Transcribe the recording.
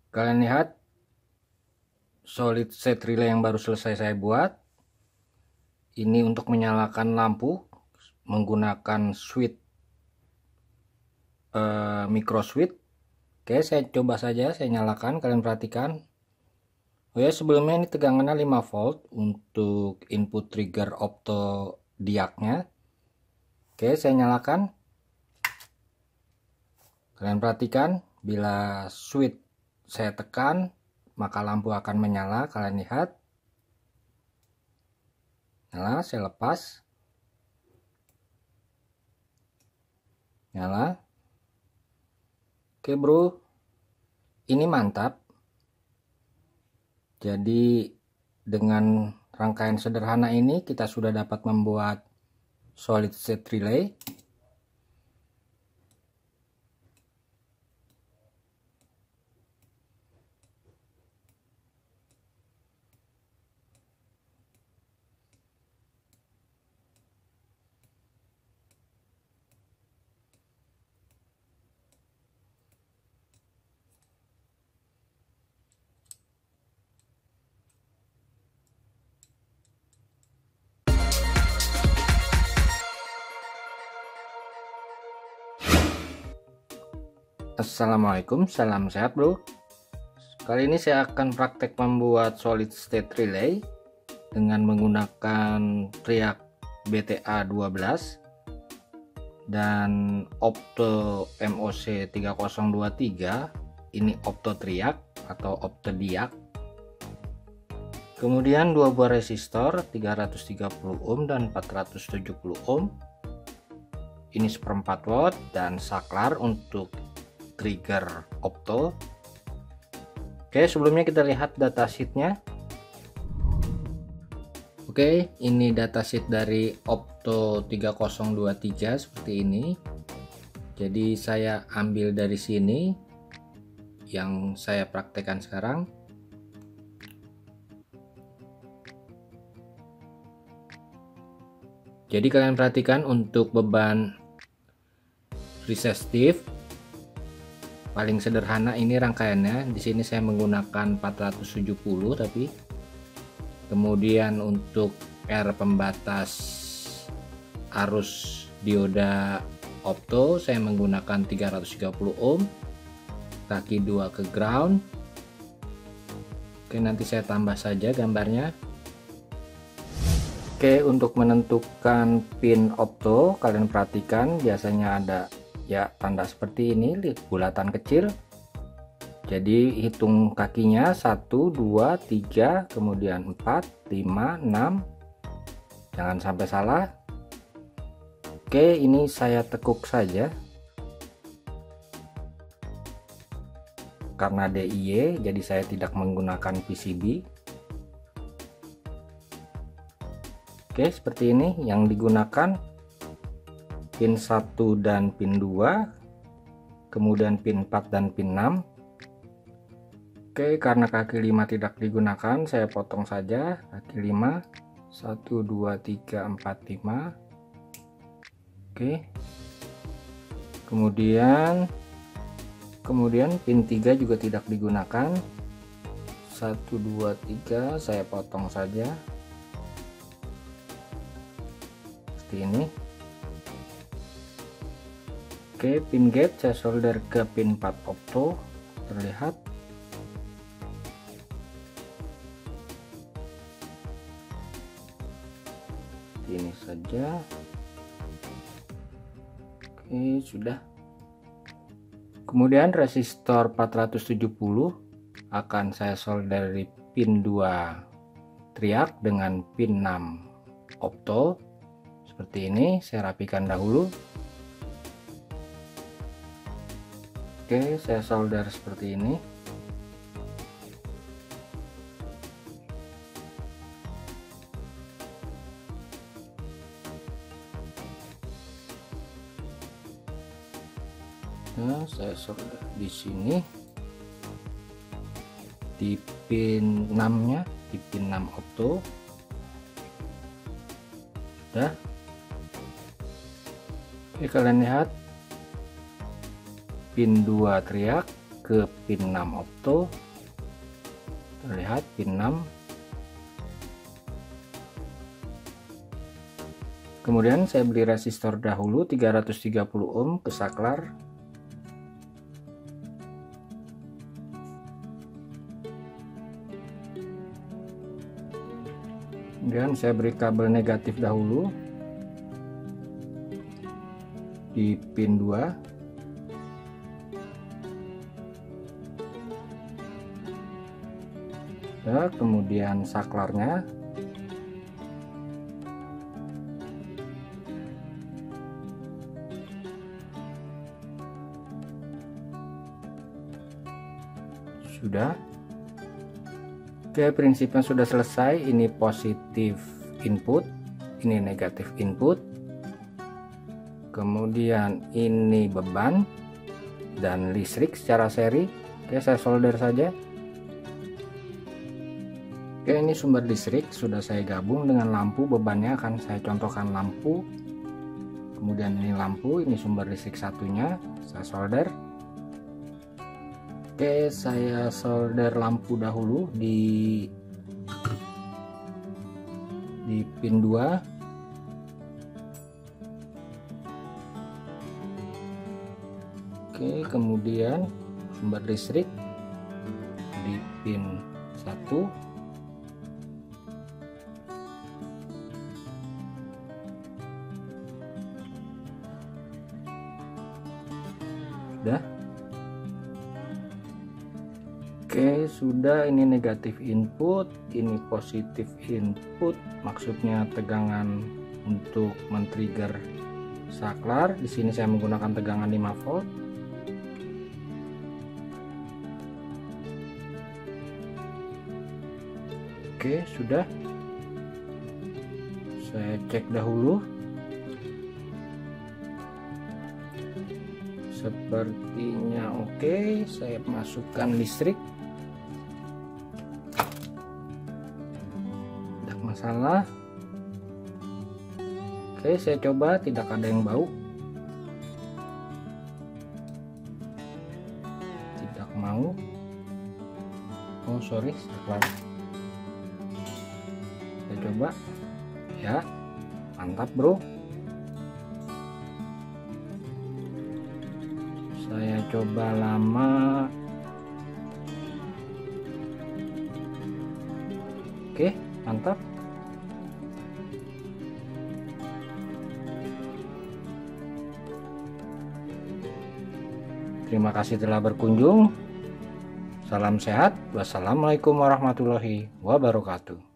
Kalian lihat solid state relay yang baru selesai saya buat. Ini untuk menyalakan lampu menggunakan switch micro switch. Oke, saya coba saja, saya nyalakan, kalian perhatikan. Oh ya, sebelumnya ini tegangannya 5 volt untuk input trigger opto diaknya. Oke, saya nyalakan. Kalian perhatikan, bila switch saya tekan, maka lampu akan menyala. Kalian lihat. Nyala, saya lepas. Nyala. Oke bro, ini mantap. Jadi dengan rangkaian sederhana ini kita sudah dapat membuat solid state relay. Assalamualaikum, salam sehat bro. Kali ini saya akan praktek membuat solid state relay dengan menggunakan triak BTA 12 dan opto MOC 3023. Ini opto triak atau opto diak. Kemudian dua buah resistor 330 ohm dan 470 ohm. Ini 1/4 watt dan saklar untuk trigger opto. Oke, sebelumnya kita lihat datasheetnya. Oke, ini datasheet dari opto 3023 seperti ini. Jadi saya ambil dari sini yang saya praktekkan sekarang. Jadi kalian perhatikan untuk beban resistif paling sederhana ini rangkaiannya. Di sini saya menggunakan 470 tapi kemudian untuk R pembatas arus dioda opto saya menggunakan 330 ohm, kaki 2 ke ground. Oke, nanti saya tambah saja gambarnya. Oke, untuk menentukan pin opto kalian perhatikan biasanya ada ya tanda seperti ini, bulatan kecil. Jadi hitung kakinya 1 2 3 kemudian 4 5 6, jangan sampai salah. Oke, ini saya tekuk saja karena DIY, jadi saya tidak menggunakan PCB. Oke, seperti ini yang digunakan pin 1 dan pin 2, kemudian pin 4 dan pin 6. Oke, karena kaki 5 tidak digunakan, saya potong saja kaki 5. 1 2 3 4 5. Oke. Kemudian pin 3 juga tidak digunakan. 1 2 3 saya potong saja. Seperti ini. Oke, pin gate saya solder ke pin 4 opto, terlihat. Ini saja. Oke, sudah. Kemudian resistor 470 akan saya solder dari pin 2 triak dengan pin 6 opto. Seperti ini, saya rapikan dahulu. Oke, saya solder seperti ini. Nah, saya solder di sini di pin 6-nya, di pin 6 opto. Sudah. Oke, kalian lihat pin 2 triak, ke pin 6 opto. Terlihat pin 6. Kemudian saya beli resistor dahulu 330 ohm ke saklar. Kemudian saya beri kabel negatif dahulu di pin 2. Ya, kemudian saklarnya. Sudah. Oke, prinsipnya sudah selesai. Ini positif input, ini negatif input. Kemudian ini beban dan listrik secara seri. Oke, saya solder saja. Oke, ini sumber listrik sudah saya gabung dengan lampu. Bebannya akan saya contohkan lampu. Kemudian ini lampu, ini sumber listrik satunya, saya solder. Oke, saya solder lampu dahulu di pin 2. Oke, kemudian sumber listrik di pin 1. Sudah. Oke, sudah. Ini negatif input, ini positif input, maksudnya tegangan untuk men-trigger saklar. Di sini saya menggunakan tegangan 5 volt. Oke, sudah. Saya cek dahulu. Sepertinya oke. Saya masukkan listrik. Masalah. Oke, saya coba, tidak ada yang bau, tidak mau. Oh sorry, saklar. Saya coba ya, mantap bro. Saya coba lama. Oke, mantap. Terima kasih telah berkunjung. Salam sehat. Wassalamualaikum warahmatullahi wabarakatuh.